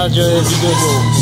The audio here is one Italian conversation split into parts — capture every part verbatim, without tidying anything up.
personaggio del videogioco.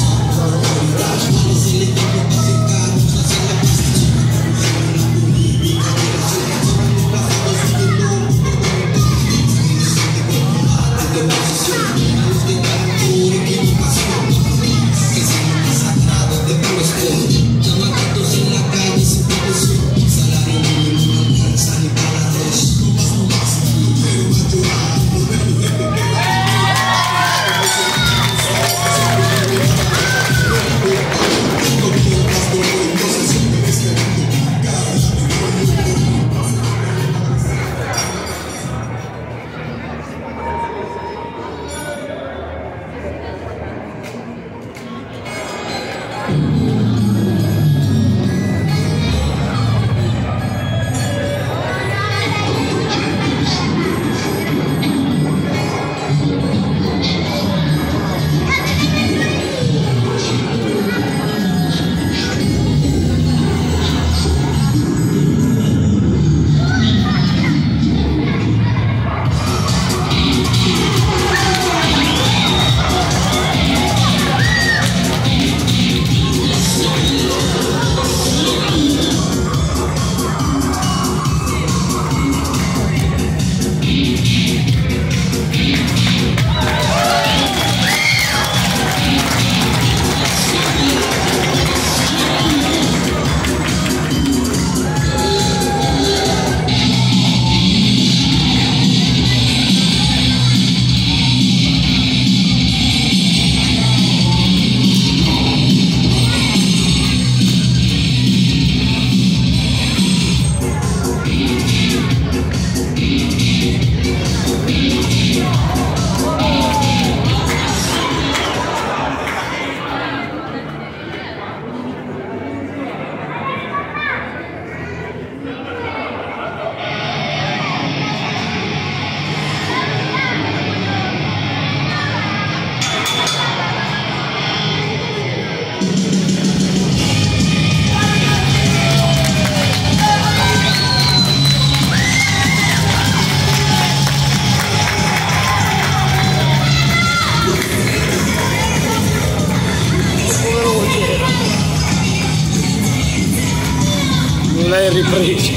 L'hai ripreso.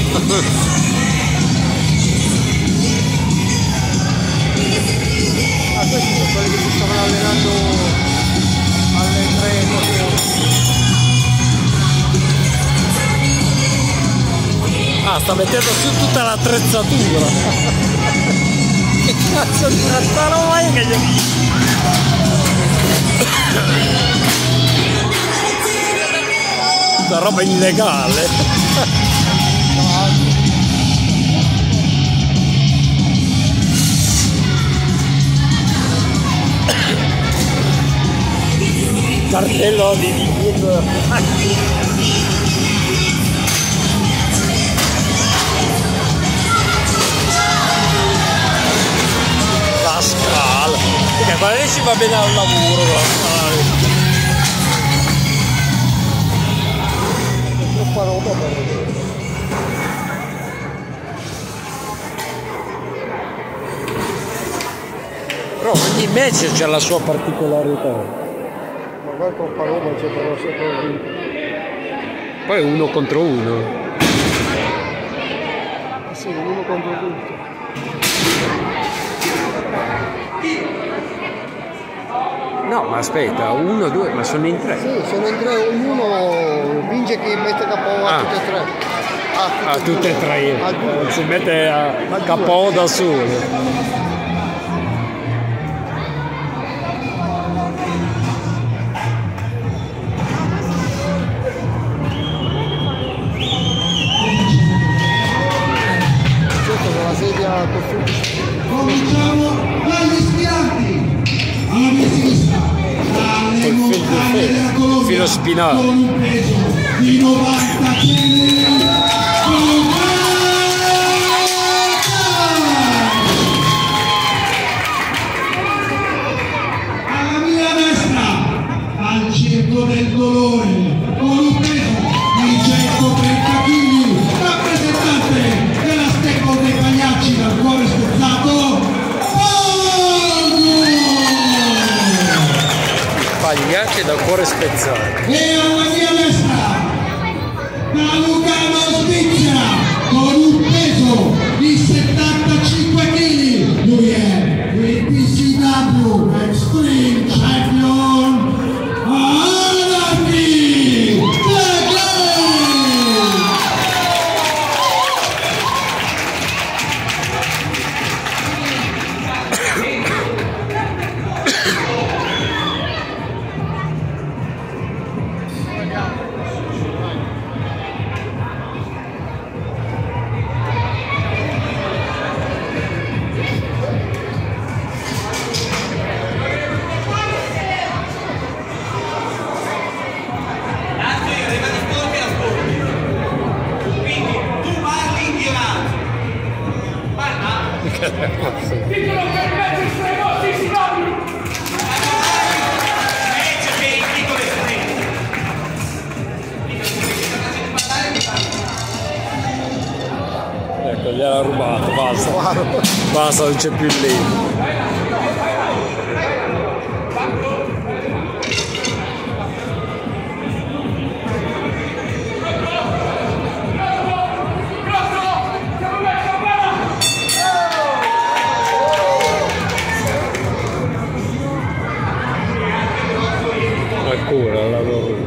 Ah, questi sono quelli che si stavano allenando alle tre cose. Ah, sta mettendo su tutta l'attrezzatura. Che cazzo di roba è che gli... Tutta roba illegale. Cartello di YouTube. La scala. Perché qua lì si va bene al lavoro. Troppa roba per vedere. Però ogni match c'è la sua particolarità. Magari troppa roba c'è per la sempre. Poi uno contro uno. Eh sì, uno contro tutti. No, ma aspetta, uno, due, ma sono in tre. Sì, sono in tre, ognuno vince chi mette K O a Ah. tutte e tre. A ah, tutte e tre. A due. Si mette a K O da solo. Cominciamo dagli schianti alla mia sinistra, dalle montagne della Colombia, filo spinato con un peso di novanta chili. Alla mia destra, al circo del dolore, con un peso di centotrenta chili, rappresentante della stecco dei pagliacci dal cuore spezzato, Poldo! spezzare. E alla mia destra da Lucano Svizzera con un peso di settantacinque chili, lui è il P C W Extreme Champion Anarchy Legay! Ecco, gliel'ha rubato, basta. Basta, non c'è più lì. Ancora la loro.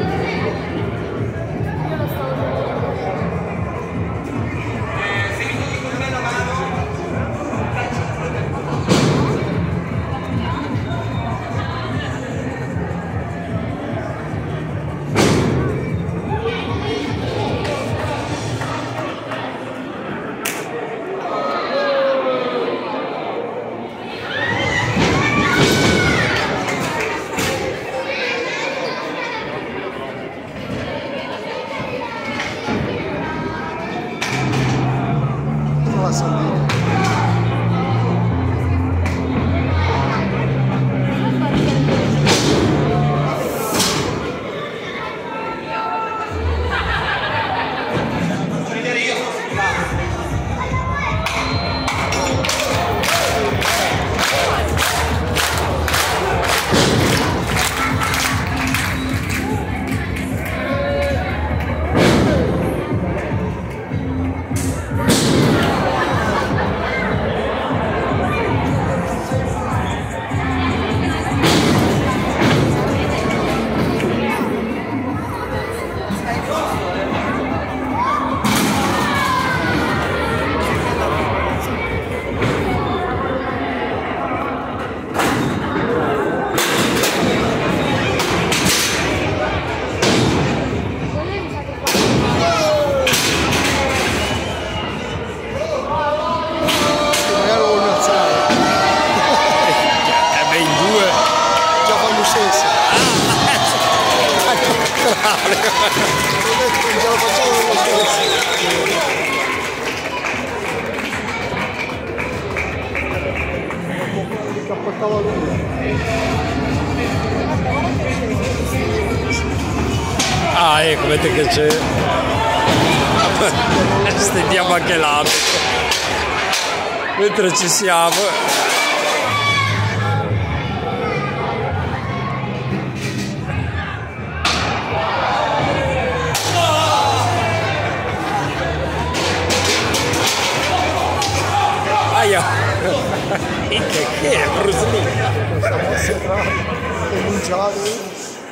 Ah, ecco, vedete che c'è. Stendiamo anche l'abito mentre ci siamo. Aia! Che, che è Bruce Lee? cominciato.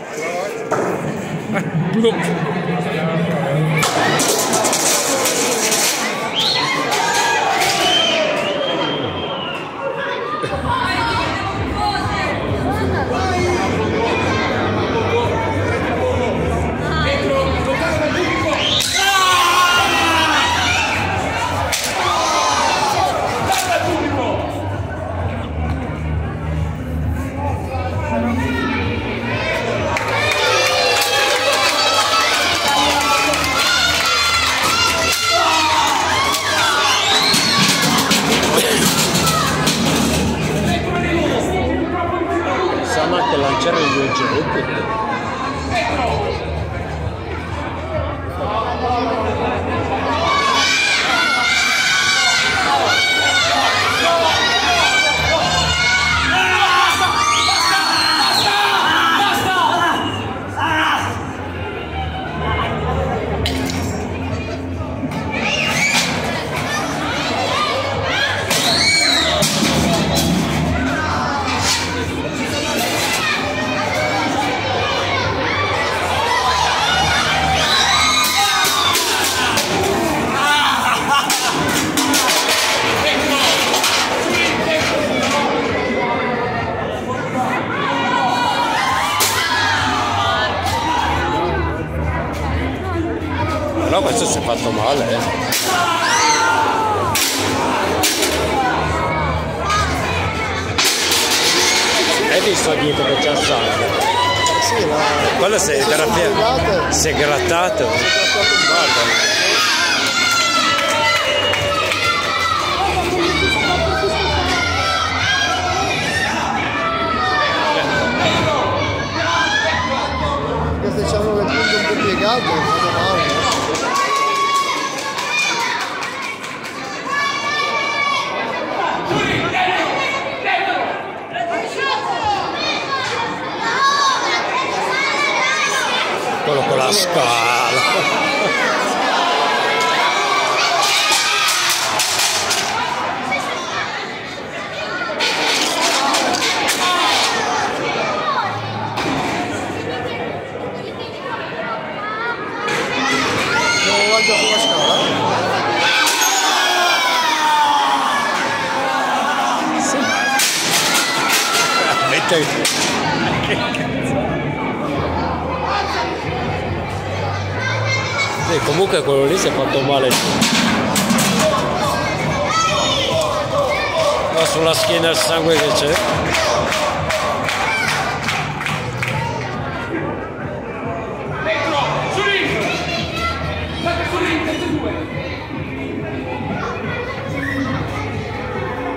Anche lanciare gli oggetti. si è fatto male, eh. Hai visto dietro che c'è sangue? Sì, ma Quello si è, grattato. si è grattato. Guarda. Queste c'hanno le punte un po' piegate, non male. Quello con la scala. Non guarda sulla scala. Sì. Mette... Sì, comunque quello lì si è fatto male. Ma sulla schiena il sangue che c'è.